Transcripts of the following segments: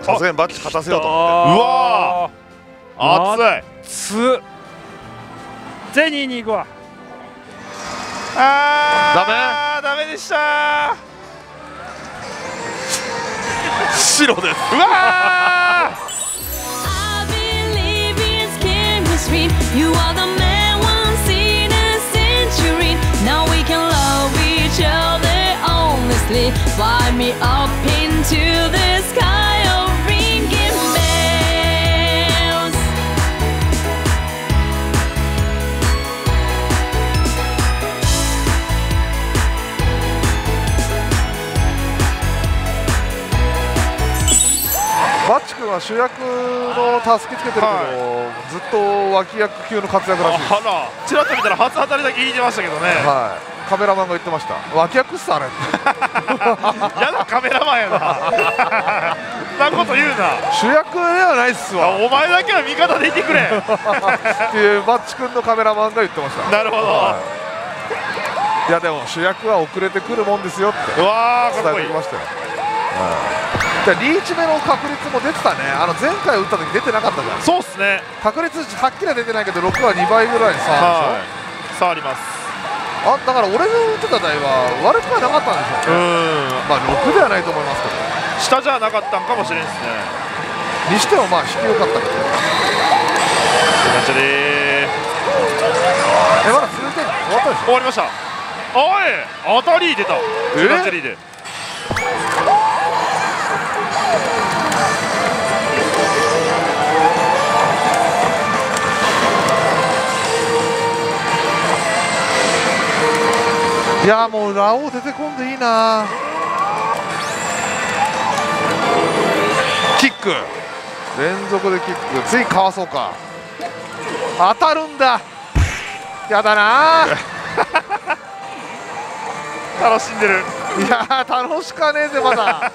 さすがにバッチ勝たせようと思って。うわー熱い。 じゃあ2位に行くわ。 ダメでした。白です。うわー You are the man once in a century. Now we can love each other honestly. Fly me up into the sky of ringing bells. バッチ君は主役のたすきつけてるけど、ずっと脇役級の活躍らしいです。 ちらっと見たら初当たりだけ引いてましたけどね。 はい、カメラマンが言ってました。脇役っすあれ。 やだカメラマンやな。そんなこと言うな。 主役ではないっすわ。 お前だけは味方でいてくれ。 っていうバッチ君のカメラマンが言ってました。 なるほど。 いやでも主役は遅れてくるもんですよって伝えてきましたよ。リーチ目の確率も出てたね。前回打った時出てなかったじゃん。 そうっすね。 確率はっきりは出てないけど6は2倍ぐらいに差あるでしょ。 差あります。 だから俺の打ってた台は悪くはなかったんでしょうね。まあ6ではないと思いますけど、 下じゃなかったんかもしれんですね。 にしてもまあ引き良かったけど。 ガチャでー。 まだ続いてる。終わったでしょ。 終わりました。おい当たり出た。ガチャリーで。 いやもうラオウ出てこんでいいな。キック連続でキック、次かわそうか。当たるんだ。やだな。 楽しんでる。 いや楽しかねえぜまだ。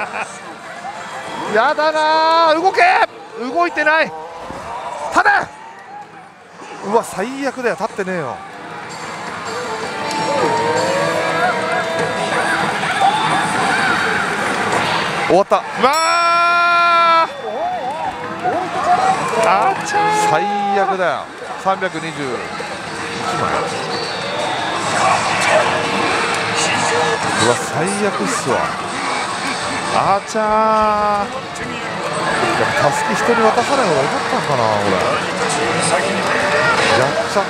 やだな。動け。動いてない。立て。うわ最悪だよ。立ってねえよ。終わった。最悪だよ。321枚。うわ最悪っすわ。 あちゃー。 たすき人に渡さない方がよかったんかな俺。やっちゃった。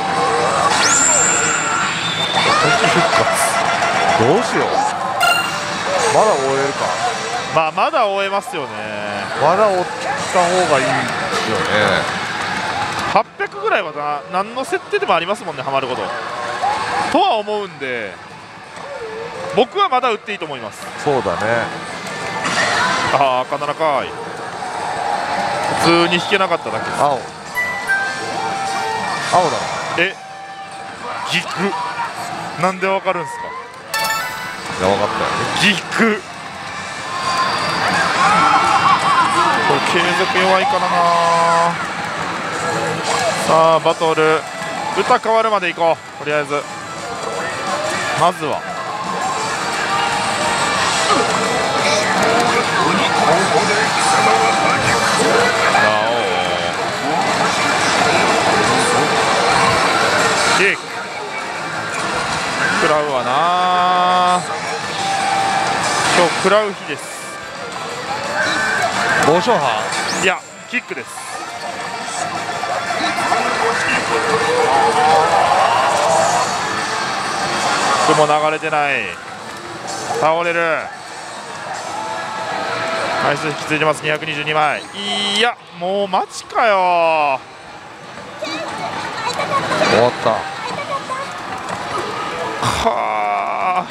敵復活。どうしよう。まだ終えるか。 まだ終えますよね。 まだ追った方がいいですよね。 800ぐらいは何の設定でもありますもんね、ハマることとは思うんで、僕はまだ打っていいと思います。 そうだね。 赤7かい。普通に引けなかっただけです。 青だギクなんでわかるんですか。 いや分かったよ。 ギクこれ継続弱いからな。さあバトル歌変わるまでいこう。とりあえずまずはキック食らうわな。今日食らう日です。 防障波。 いやキックです。雲流れてない。倒れる。枚数引き継いでます。222枚。いやもうマジかよ。 終わった。 はあ。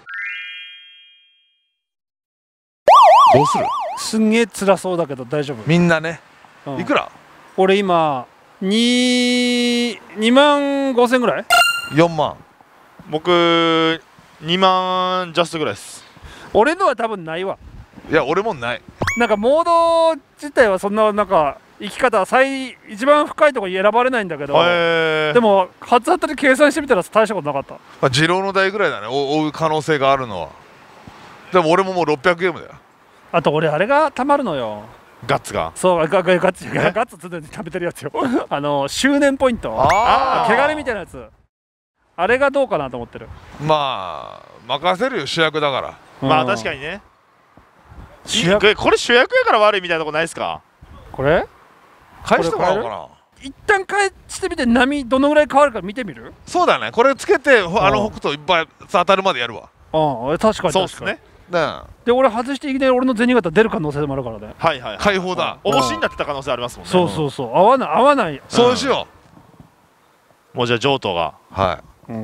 どうする。 すんげえ辛そうだけど大丈夫。 みんなね、いくら。 俺今2万5千ぐらい。 4万。 僕2万ジャストぐらいです。 俺のは多分ないわ。 いや俺もない。 なんかモード自体はそんななんか生き方一番深いところに選ばれないんだけど、でも初当たり計算してみたら大したことなかった。 二郎の台ぐらいだね。追う可能性があるのは。でも俺ももう600ゲームだよ。 あと俺あれがたまるのよ。 ガッツが。 そうガッツ常に食べてるやつよ。執念ポイント、汚れみたいなやつ、あれがどうかなと思ってる。 まあ任せるよ、主役だから。 まあ確かにね。これ主役やから悪いみたいなとこないですか。 これ返してもらおうかな。 一旦返してみて波どのぐらい変わるか見てみる。 そうだね、これつけて北斗いっぱい当たるまでやるわ。 確かにそうっすね。 で俺外していきなり俺の銭形出る可能性もあるからね。 はいはい、 解放だ。 おもしになってた可能性ありますもんね。 そう合わない。 そうしよう。もうじゃあ上等が、 はい、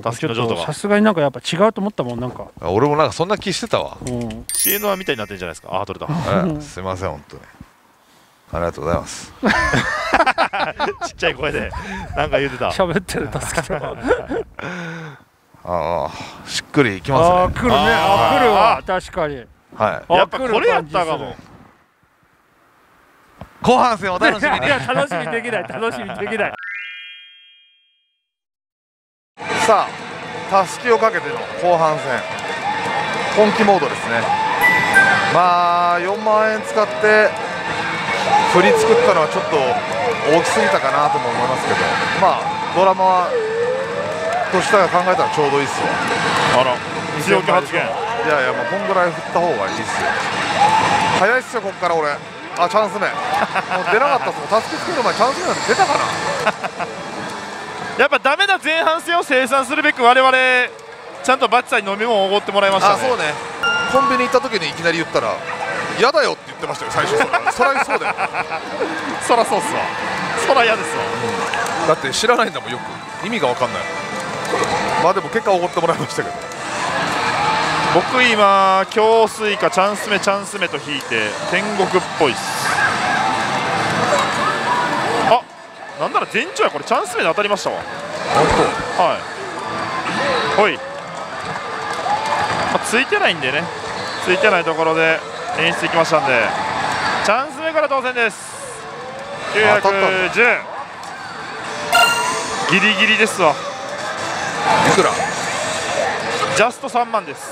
タスキの上等がさすがになんかやっぱ違うと思ったもん。なんか俺もなんかそんな気してたわ。 シエノアみたいになってるんじゃないですか。あ、取れた。 すいません本当にありがとうございます。 ちっちゃい声でなんか言ってた。 喋ってるタスキと。 しっくりいきますね。 来るね。来るわ、確かに。 はい。 やっぱこれやったかも。 後半戦お楽しみに。 いや楽しみできない。 さあ、たすきをかけての後半戦、本気モードですね。まあ4万円使って振り作ったのはちょっと大きすぎたかなとも思いますけど、まあドラマとしては考えたらちょうどいいっすわ。 あら、強気発言。 いやいや、もうこんぐらい振った方がいいっすよ。早いっすよ、こっから俺。チャンス目。もう出なかったっすもん。たすきつける前チャンス目なんて出たかな。 やっぱダメな前半戦を清算するべく我々ちゃんとバッチさんに飲み物をおごってもらいましたね。 そうね。コンビニ行った時にいきなり言ったら嫌だよって言ってましたよ、最初。そらそうだよ。 そらそうっすわ。そら嫌ですわ。 だって知らないんだもん、よく。意味が分かんない。まあでも結果おごってもらいましたけど、 僕今強水かチャンス目と引いて天国っぽいっす。あ、なんなら前兆や。これチャンス目で当たりましたわ。 本当。はい。ついてないんでね、ついてないところで演出いきましたんで、チャンス目から当選です。910。ギリギリですわ。 いくら？ ジャスト3万です。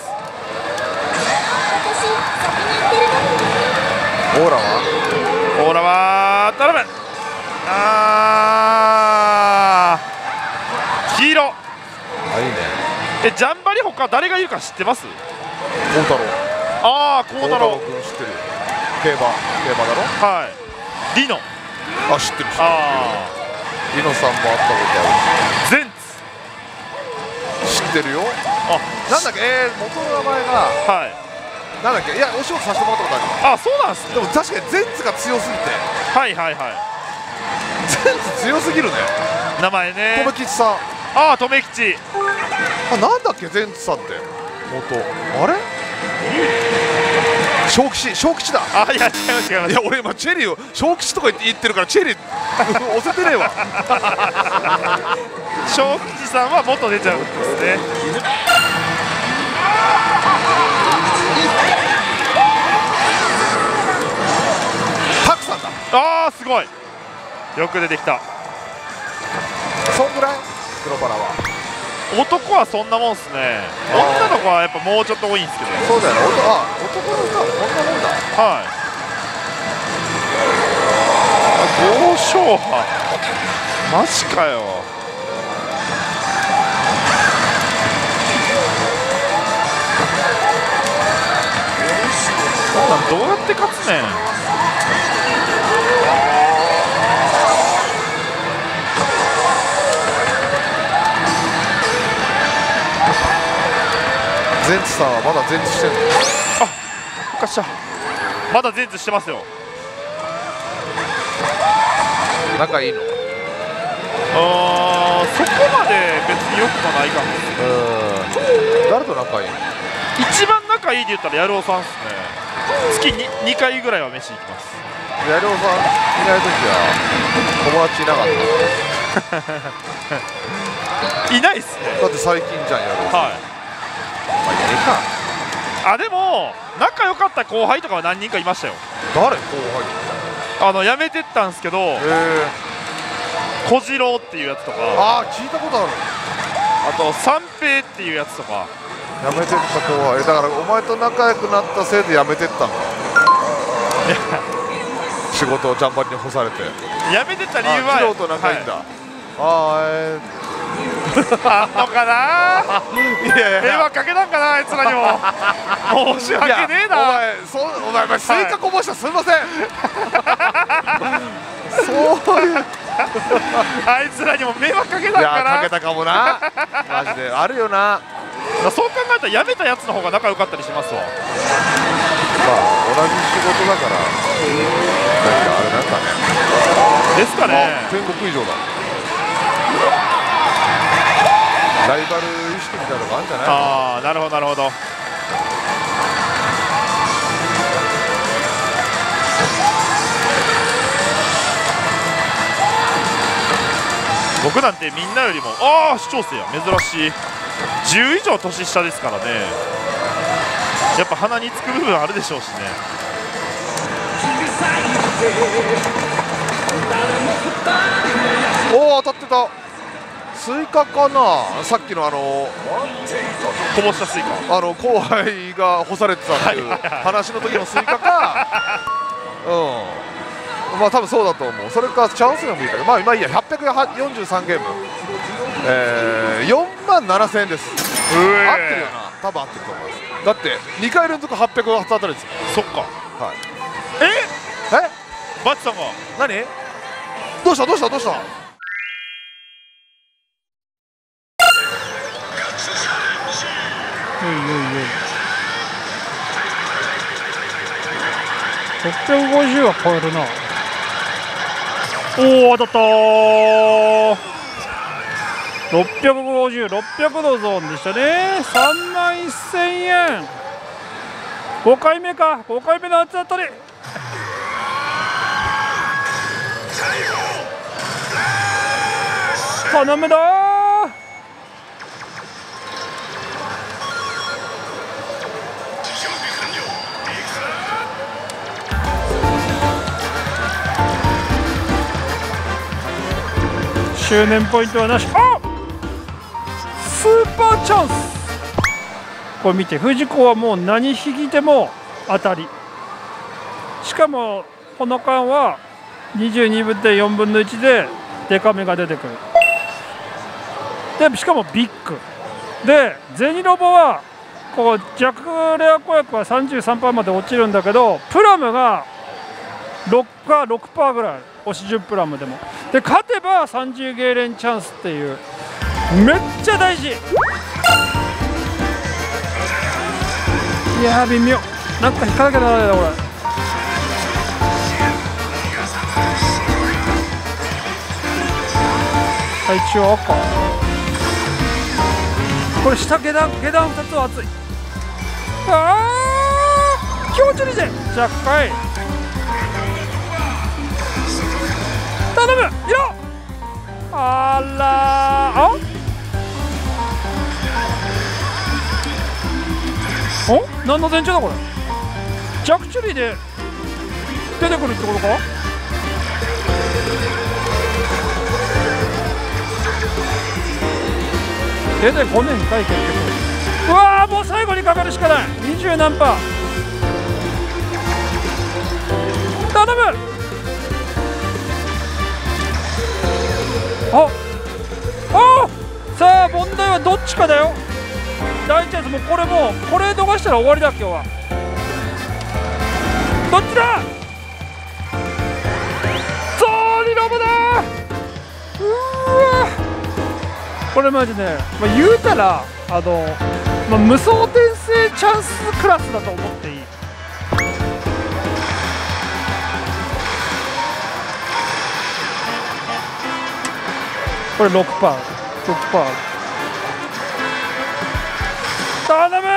オーラは頼む。黄色。 いいね。 ジャンバリ他誰がいるか知ってます？ 孝太郎。 孝太郎君知ってるよ。競馬だろ。 はい。リノ。 知ってる。リノさんも会ったことある。 ゼンツ知ってるよ。なんだっけ、元の名前が、 はい、 なんだっけ、いや、お仕事させてもらったことある。 そうなんですね。 でも確かにゼンツが強すぎて。 はい。 ゼンツ強すぎるね。 名前ね。 留吉さん。 留吉。 なんだっけ、ゼンツさんって。あれ？小吉だ。 いや違います。 いや、俺今チェリーを小吉とか言ってるからチェリー押せてねえわ。 小吉さんは元出ちゃうんですね。 タクさんだ。 すごい。よく出てきた。 そんぐらい黒バラは。 男はそんなもんっすね。女の子はやっぱもうちょっと多いんですけど。 そうだよね。男の人はこんなもんだ。 はい。豪商派。マジかよ。こんなんどうやって勝つねん。 ゼンツさんはまだゼンツしてるの？ おかしい。まだゼンツしてますよ。 仲いいの？ そこまで別によくもないかも。 誰と仲いいの？ 一番仲いいで言ったらやるおさんっすね。月に2回ぐらいは飯行きます。 やるおさんいない時は友達いなかった？ いないっすね。 だって最近じゃん、やるおさん。 でも仲良かった後輩とかは何人かいましたよ。 誰？後輩？ 辞めてったんですけど、小次郎っていうやつとか、 聞いたことある。 あと三平っていうやつとか。 辞めてった後輩だから、お前と仲良くなったせいで辞めてったんだ。 仕事をジャンバリに干されて。 やめてた理由は素人仲いいんだ、 あんのかな。 いやいや迷惑かけたんかな、あいつらにも。申し訳ねえな。 お前スイカこぼした、すみません。そういうあいつらにも迷惑かけたんかな。 かけたかもな。マジであるよな。 そう考えたらやめたやつの方が仲良かったりしますわ。 まあ同じ仕事だから何かあれなんかね。 ですかね。 天国以上だ。ライバル意識みたいなのがあるんじゃない。 ああ、なるほどなるほど。僕なんてみんなよりも視聴生や珍しい。10以上年下ですからね。やっぱ鼻につく部分あるでしょうしね。 おお、当たってた。スイカかな。さっきのこぼしたスイカ、 後輩が干されてたっていう話の時のスイカか。まあ多分そうだと思う。それかチャンスが向いたけど、まあいいや。843ゲーム、4万7000円です。合ってるよな。多分合ってると思います。だって2回連続800当たりですよ。 そっか。 はい。 バチさんが何どうしたどうしたどうした。 650は超えるな。おお、当たったー。650、600のゾーンでしたね。3万1000円。5回目か、5回目の初当たり。頼むだー。執念ポイントはなし。スーパーチャンス。これ見て、藤子はもう何引いても当たり。しかもこの間は22分で4分の1でデカめが出てくる。でしかもビッグで、銭ロボはこう弱レア子役は 33% まで落ちるんだけど、プラムが 6% ぐらい、押し10プラムでも。で勝てば30ゲーレンチャンスっていう、めっちゃ大事。いやー微妙、なんか引かなきゃならないなこれ。一応赤、これ下下段2つは熱い。気持ちいいぜ。じゃあかい頼むよ。あらー、何の前兆だこれ。ジャクチュリーで出てくるってことか。出てこねえんかい結局。うわー、もう最後にかかるしかない。20何パー頼む。さあ問題はどっちかだよ。大チャンス。もうこれ逃したら終わりだ今日は。どっちだ。ゾーリロボだ。うわ、これマジね、言うたら無双転生チャンスクラスだと思っていい。これ 6%、頼む。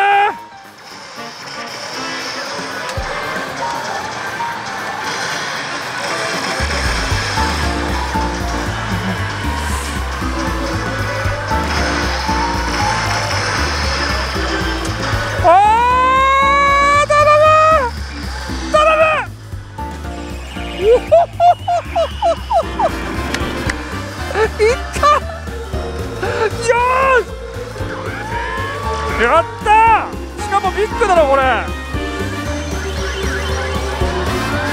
やったー。しかもビッグだろこれ。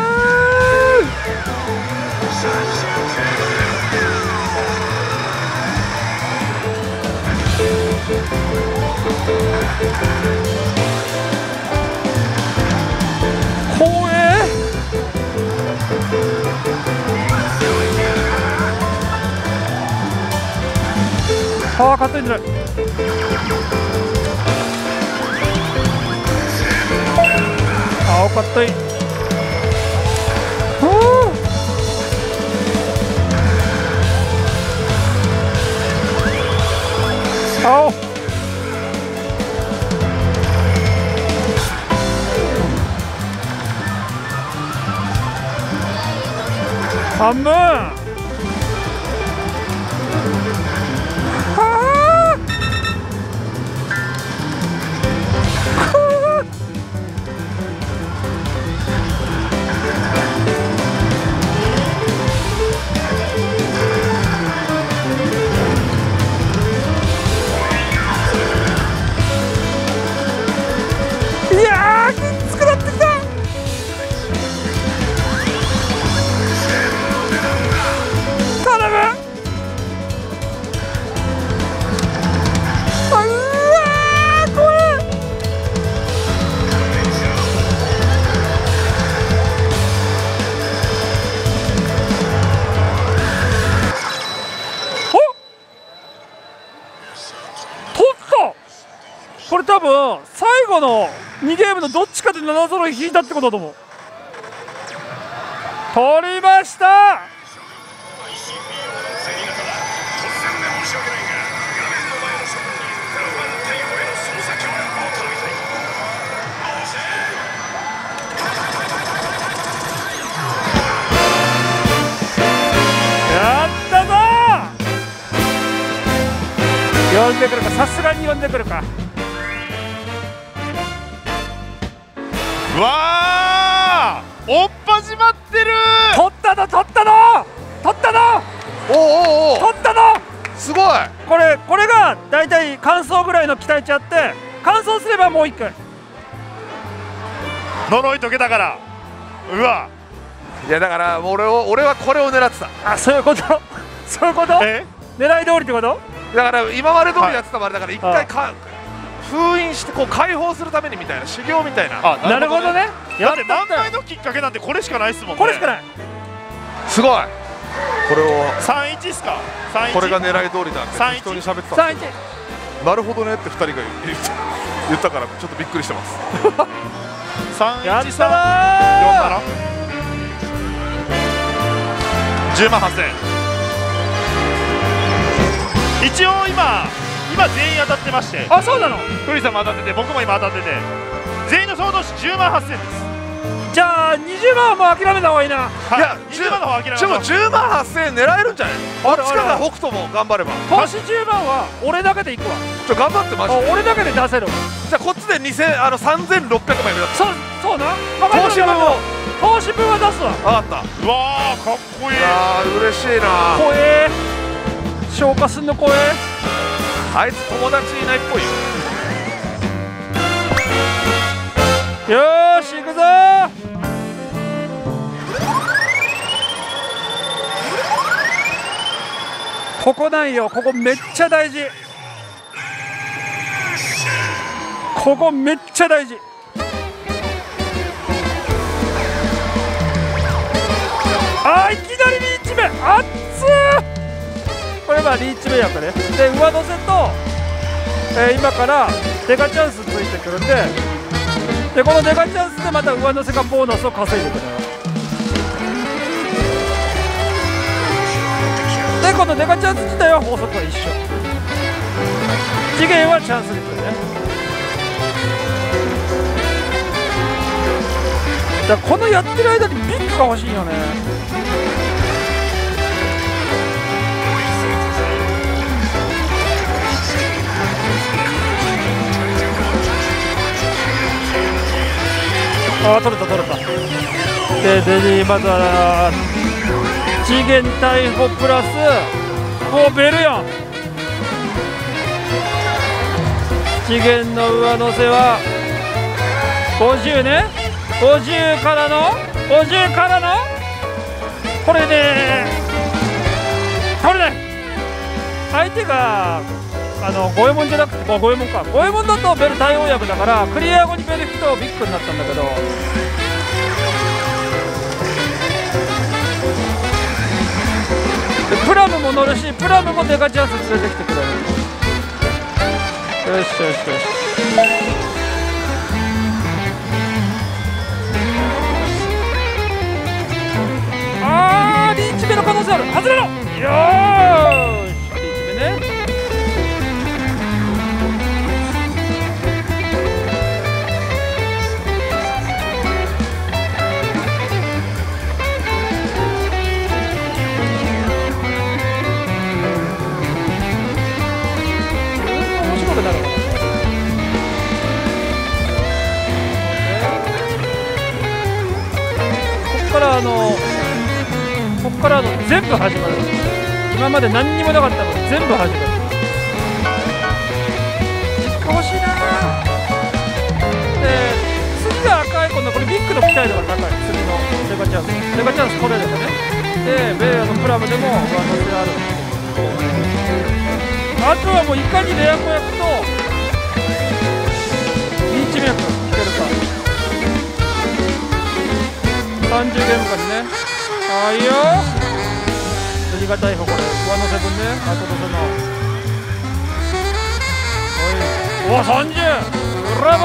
光栄。ああ、勝手に出る。青かったい。青。半分。いやー、きつくなってきた。頼む。うわー、怖い。おっ、取った。これ多分最後の2ゲームのどっちかで7揃い引いたってことだと思う。取りました。やったぞー。呼んでくるか、さすがに呼んでくるか。 うわー、おっ始まってる。 取ったの取ったの取ったのおおおお、 取ったの。 すごい。 これがだいたい完走ぐらいの期待値あって、完走すればもう1回呪い解けたから。うわ、 いやだから俺はこれを狙ってた。 あ、そういうことそういうこと。 え、 狙い通りってこと。 だから今まで通りやってたもあれだから、一はい回封印してこう解放するためにみたいな修行みたいな。 あ、 なるほどね。 だって何倍のきっかけなんてこれしかないっすもんね。 これしかない。 すごい。これを 31っすか。31。 これが狙い通りだって 31 適当に喋ってたんですよ。 31。 なるほどねって2人が言ったからちょっとびっくりしてます。 31 やったさな 10万8000円。一応今全員当たってまして、 ー。あ、そうなの。 クリさんも当たってて、僕も今当たってて、全員の総投資10万8000円です。 じゃあ20万はもう諦めた方がいいな。 はいや 20万の方諦めましでもょう。 10万8000円狙えるんじゃない？こっちから北斗も頑張れば。 投資10万は俺だけでいくわ。 頑張ってマジで。 俺だけで出せるわ。 じゃあこっちで3600万円だった。 そうな。 投資分を投資分は出すわ。 分かった。 うわー、かっこいい。 いやー嬉しいな。 怖え。消化すんの怖え。 あいつ友達いないっぽいよ。 よーし行くぞー。 ここなんよ。ここめっちゃ大事。ここめっちゃ大事。いきなりリーチ目、熱っ。これはリーチ目やからね。で上乗せと、今からデカチャンスついてくるんで、このデカチャンスでまた上乗せがボーナスを稼いでくる。でこのデカチャンス自体は法則は一緒。次元はチャンス率ね。だからこのやってる間にビッグが欲しいよね。取れた取れた。でまずは次元逮捕プラスベルヨン。次元の上乗せは50ね。50からのこれね、これね、相手が五右衛門じゃなくて五右衛門か。五右衛門だとベル対応役だからクリア後にベル引くとビッグになったんだけど、でプラムも乗るし、プラムもデカチャンス連れてきてくれる。よしよしよし。リーチ目の可能性ある。外れろ。よーし、リーチ目ね。面白くなる。ここから全部始まる。今まで何にもなかったの全部始まる。欲しいな。で次が赤い子のこれビッグの期待度が高い。次のデカチャンス取れるんだね。でベアのプラムでも上乗せある。あとはもういかにレア子役とリーチ目役いけるか。30ゲームかにね。いいよ。次が逮捕、これ上乗せ分ね。後乗せの。お30ブラボー。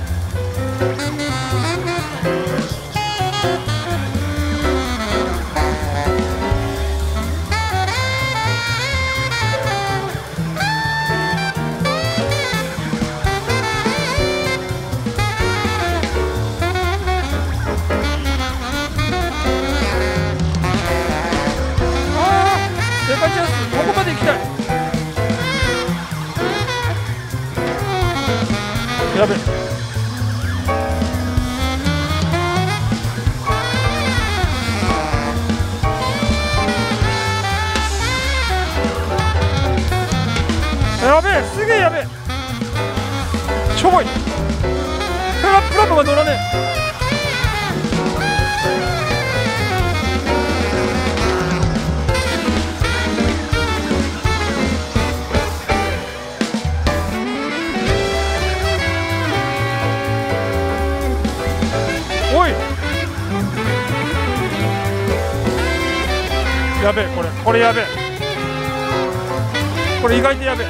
デカチャンスここまで行きたい。やべえ。やべえ、すげえやべえ。しょぼい。プラムが乗らねえ。おい、やべえ、これやべえ。これ意外とやべえ。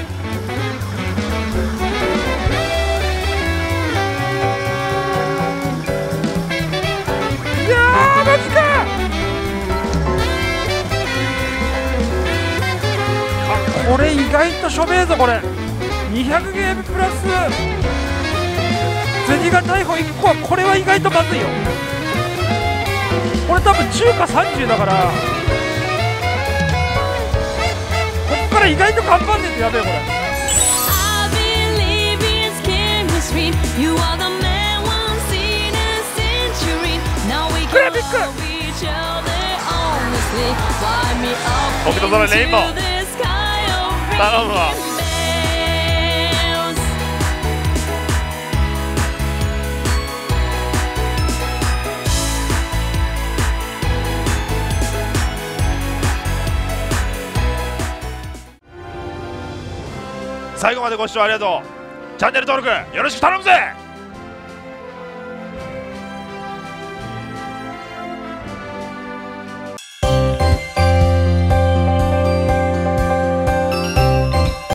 いやーマジか。これ意外としょべえぞ。これ200ゲームプラス銭が逮捕1個は、これは意外とまずいよ。これ多分中華30だから、こっから意外と頑張んねえとやべえ。これグラフィック僕とそれレインボー頼むわ。 最後までご視聴ありがとう。チャンネル登録よろしく頼むぜ。